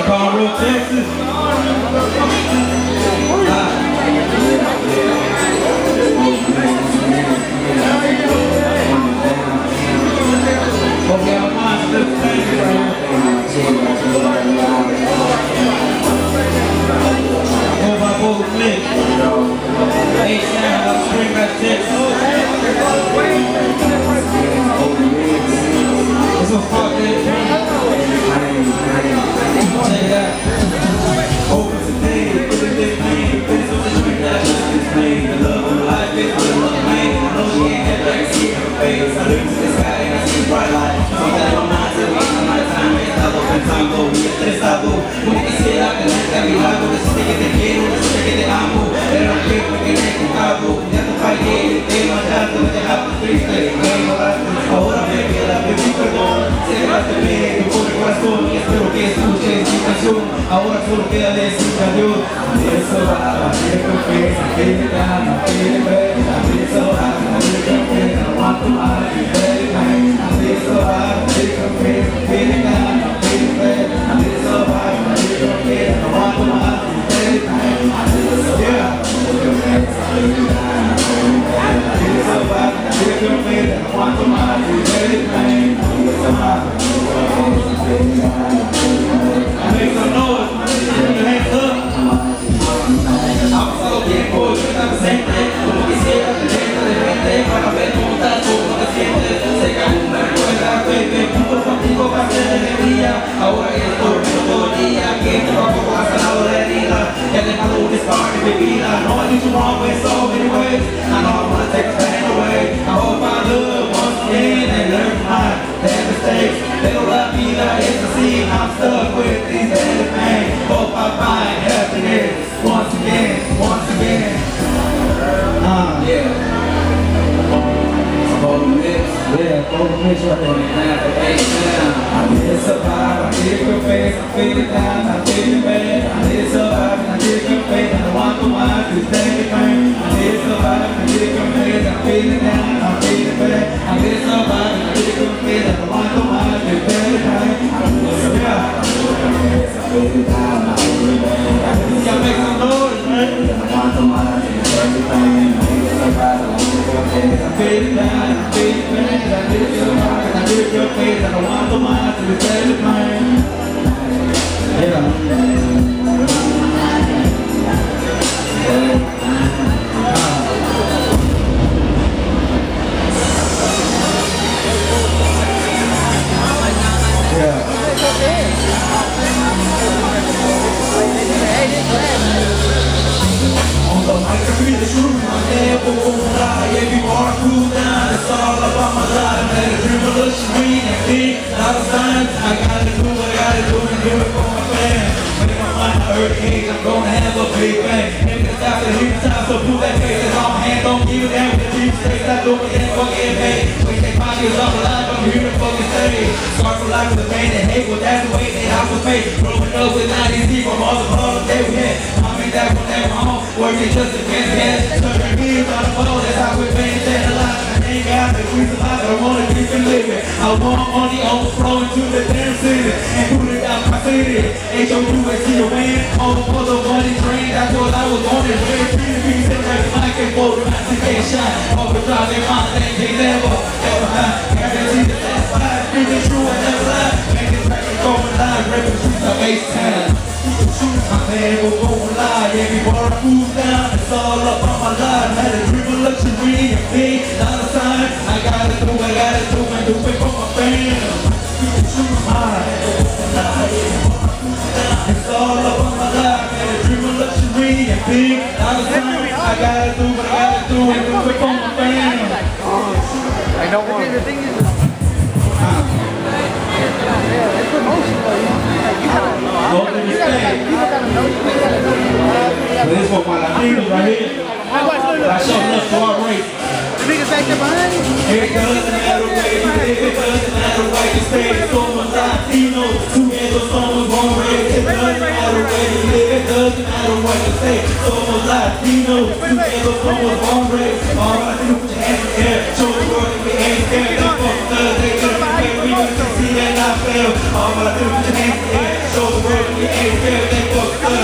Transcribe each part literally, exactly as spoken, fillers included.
Conroe, Texas. Hope y'all mind this thing right here. By both Nick. Eight sound out of Springback, Texas. It's a fuck that dream. Check it out. Open today, put it in pain. Finish with the drink that I just explained. The love of life is for the love of man. I know she ain't had like see her face. I look to the sky and I see bright light. Something in my mind till we come my time. Es algo pensando y estresado. Como quisiera tener que a mi lado. Decirte que te quiero, decirte que te amo. Pero no quiero que me he equivocado. Ya te fallé, te he mandado, me dejaste triste. Me ignoraste, ahora me queda pedir perdón. Celebraste bien, por el corazón y espero que escuches mi canción. Ahora solo queda decir adiós. I'm so high, I feel your face, I feel it down, I feel it back. I feel so high, I feel your face, I want to hide, you better pain. I feel so high, I feel your face, I feel it down, I feel it back. I feel so high, I feel your face, I want to hide, you better pain. I feel so high, I feel your face, I feel it down, I feel it back. I feel so high, I feel your face, I want to hide, you better pain. I feel so high, I feel your face, I feel it down, I feel it back. I make some noise, put your hands up. Avanzado tiempo, yo estaba presente. Como quisiera tenerte de frente para ver cómo estás, cómo te sientes. Sé que aún me recuerdas, baby, junto contigo para hacer alegría. Ahora que estoy todo el día, que poco a poco has sanado la herida. He dejado un scar en mi vida. No, I did you wrong in so many ways. I know I wanna take the pain away. I hope I look once again and learn from my bad mistakes. Pero la vida es así, I'm stuck with these bad pain. Hope I find happiness once again, once again. Uh, yeah. Golden mix, yeah, golden mix right there. I feel so high, I feel your face, I feel it down, I feel it bad. I feel so high, I feel your face, and I want to mind to take it pain. I feel so high, I feel your face, I feel it down, I feel it bad. I feel so high, I feel your face, and I want to mind to take it pain. I feel so high, I feel your face, I feel it down, I feel it bad. Y'all make some noise, man. I want to mind to take it pain. I feel so high, I feel your face, I feel it down, I feel it bad. I feel so high, I feel your face, and I want to mind to take it pain. Yeah. I gotta do what I gotta do and do it for my fans. When in my mind I hurricane, I'm gonna have a big bang. Maybe the stop and leave the top, so do that face and all my hands don't give a damn with the deep space. I do it and fucking paid. When they pockets off alive, I'm here to fucking stay. Start for life with a pain and hate, well that's the way that I was made. Growing up with nineties deep from all the problems that we had. Mom and dad from that home, working just to get gas. Turning wheels on the phone, that's how we made that alive. Ain't got the reason why I wanna keep it living. I want money overflowing to the damn city and put it out my city. H O U S C O N, all the mother money train. That's what I was on it. Very free to be sitting like a mic and for the man to get shot. Overdrive their mind, they they never, ever have. Guarantee the last five, speaking true and never lie. Making records going live, rapping streets of H-Town. My man will go live, every bar I move down, it's all up on my line. Had a dream of luxury and big dollar sign. I gotta do what I gotta do and do it for my fans. It's all up on my life, had a dream of luxury and big dollar sign. I gotta do what I gotta do and do it for my fans. I don't want the thing is, yeah, it's emotional. You gotta know. You gotta, people gotta know. You gotta know. This is for my Latinos right here. I show enough for our race. The niggas back there behind you. It doesn't matter where you live, it doesn't matter where you stay. Somos Latinos, together somos born raised. It doesn't matter where you live, it doesn't matter where you stay. Somos Latinos, together somos born raised. All I do is put your hands in the air, show the world that we ain't scared. They fuck us, they couldn't be we need to see that I fail. All I do is put your hands in the air, show the world that we we ain't scared, they fuck us.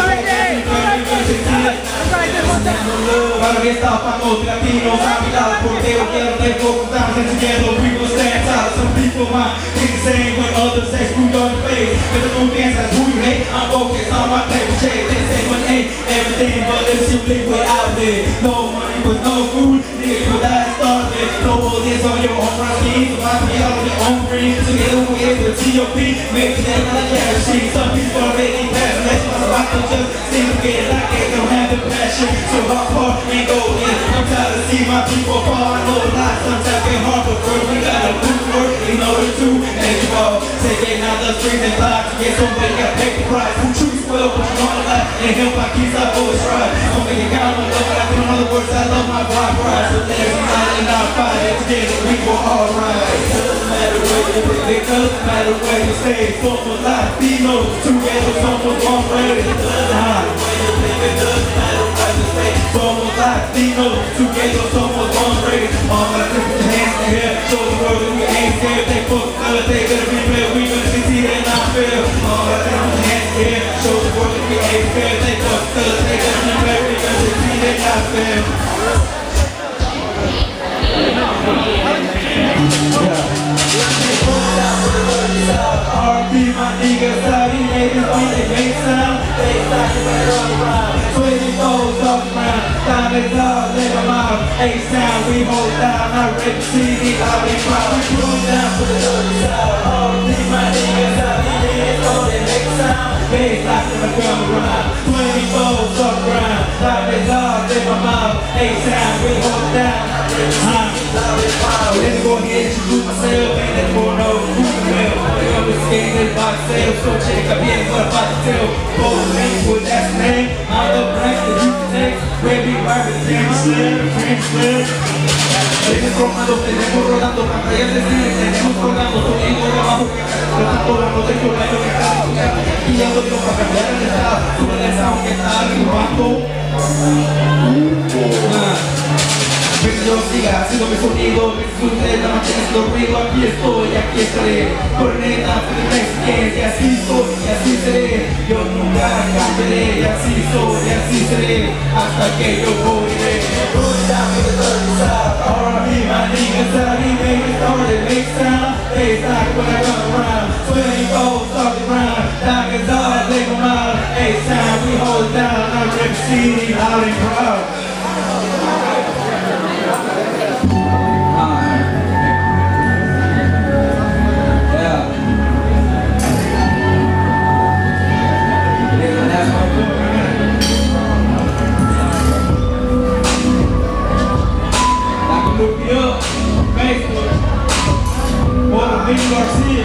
Para que estamos latinos, capital, porque yo quiero que focusamos and together we will stand out. Some people might think the same when others say screw your face. Cause the new dance that's who you hate. I'm focused on my paper chase. They say money ain't everything, but if you live without it, no money with no food, niggas will die starving. No bullets on your own round schemes, so I be out on your own green. Together we get with T O P, make it down like a machine. Some people already passed, that's why I'm about to just seem to get like they don't have the passion. So hard and go in. I'm tired to see my people fall. I know a lot, sometimes get hard, but first we gotta put work in order to make it all. Taking out the streets and blocks, yeah, somebody gotta pay the price. Who choose well, but you wanna lie, and help my kids, I always try. Don't make it count, I love what I do. In other words, I love my bride, bride. So there's a night and our fight, together we go alright. Doesn't matter where you live, it doesn't matter where you stay. Somos Latinos, together somos one way. It doesn't matter where you live, it doesn't matter where you stay. Somos Latinos, together somos one race. All my different hands in here, show the world that we ain't scared. They fuck us, they gonna be real, we gonna succeed and not fail. All my different hands in here, show the world that we ain't scared. They fuck us, they gonna be real, we gonna succeed and not fail. R and B, my niggas, Saudi niggas, we they make sound. They start to run around, twenty foes off around. Diamonds all in my mouth, A-sound, we hold down. I rip the C D, all they crowd. We pull down for the dirty side. R and B, my niggas, Saudi niggas, oh they make sound. They start to run around, twenty foes off around. Diamonds all in my mouth, A-sound, we hold down. I rip the C D, all they crowd. Let's go ahead and introduce myself, ain't that for no who's well. Skating by myself, so check up here what I'm about to tell. Both names with that name, I'm the blank that you can take. Baby, Barbie, James Slim, James Slim. Tenemos formando, tenemos rodando, pantallas de cine, tenemos colgando, sonido de abajo. Lo tanto hablando de tu baile que está escuchando. Y ya lo digo para cambiar el estado, sube el sound que está arribando. Pero yo siga haciendo mi sonido, me disfrute, la manteniendo ruido, aquí estoy, aquí estaré. Corneta, for the Mexicans, y así soy, y así seré. Yo nunca cambiaré, y así soy, y así seré, hasta que yo moriré. Going down for the dirty side, R and B, my niggas, Saudi niggas, all they make sound. They like when I come around, twenty foes off the ground. Diamonds all they come out, A-sound, we hold down. I'm rip C D, loud and proud. Look me up on Facebook, or the Big Garcia,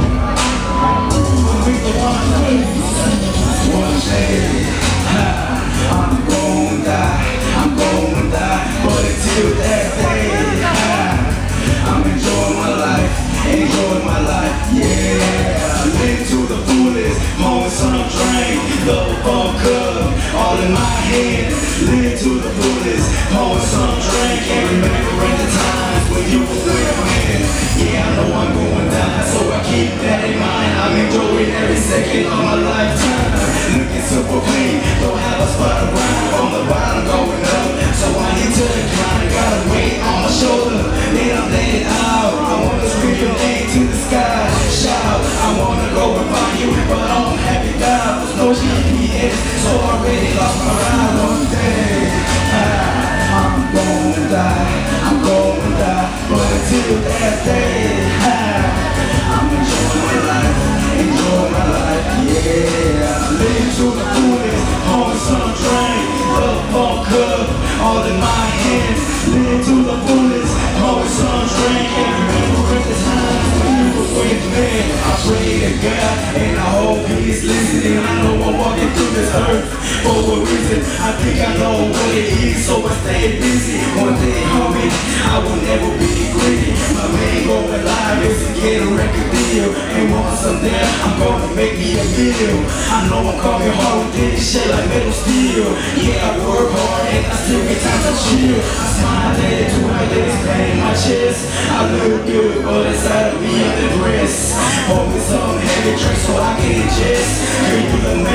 or the Big One, one day, I'm gon' die, I'm gon' die, but until that day, I'm enjoying my life, enjoying my life, yeah. Live to the fullest, home some drink, double bump cup, all in my hand. Live to the fullest, home some drink, and remembering the times when you were with me. Yeah, I know I'm going down, so I keep that in mind. I'm enjoying every second of my lifetime. Looking super clean, don't have a spot around. On the bottom going up, so I need to decline. Got a weight on my shoulder, then I'm letting out. I wanna scream your name to the sky, shout. I wanna go and find you, but I don't have it down. There's no G P S, so I already lost my ride one day. I'm gonna die, I'm gonna die, but until that day, I'm enjoying my life, enjoying my life, yeah. Live to the fullest, on some train, the funk cup, all in my hands. Live to the fullest, on some train, and remember at the time when you were with me. I pray to God, and I hope He's listening. I know I'm walking through this earth for a reason. I think I know what it is, so I stay busy. One day, homie, I will never be greedy. My main goal in life is to get a record deal, and once I'm there, I'm gonna make me a video. I know I'm coming hard with this shit like metal steel. Yeah, I work hard and I still get time to chill. I smile at it to my legs, pain my chest. I look good, but inside of me I'm the dress. Hold me some heavy drink so I can ingest. Drink through the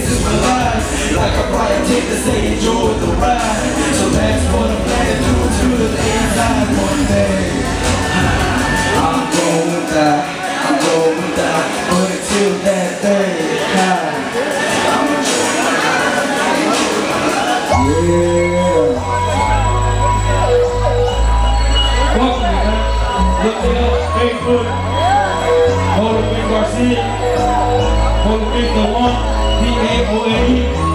is my life. Like a prior tip to say enjoy the ride. So that's what I'm planning to do to the inside one day. I'm going to die, I'm going to die, but until that day, I'm a yeah. Welcome, man. Look me up, Facebook, Motor Big Garcia, Motor Big the One, D A O N E.